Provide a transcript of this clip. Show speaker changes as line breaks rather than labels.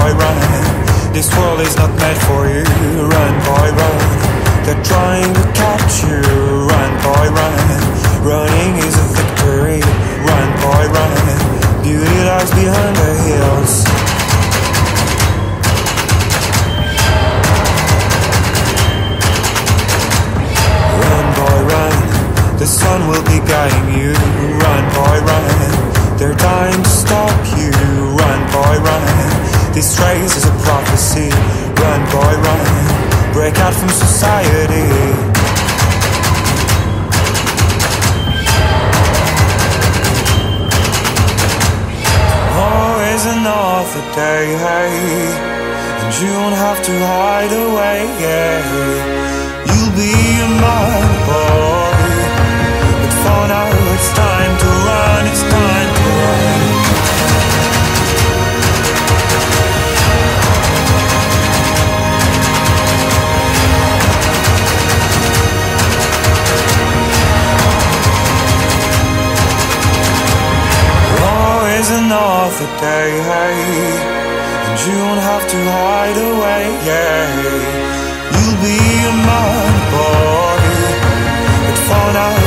boy, run. This world is not meant for you. Run, boy, run. They're trying to catch you. Run, boy, run. Running is a victory. Run, boy, run. Beauty lies behind the hills. Run, boy, run. The sun will be guiding you. Run, boy, run. They're dying to stop you. Run, boy, run. This race is a prophecy. Run, boy, run. Break out from society. Always another day, hey, and you don't have to hide away, yeah. You'll be a man, boy, but for now it's time to run, it's time to run. Always another day, hey, and you don't have to hide away, yeah. You'll be a man, boy, but for now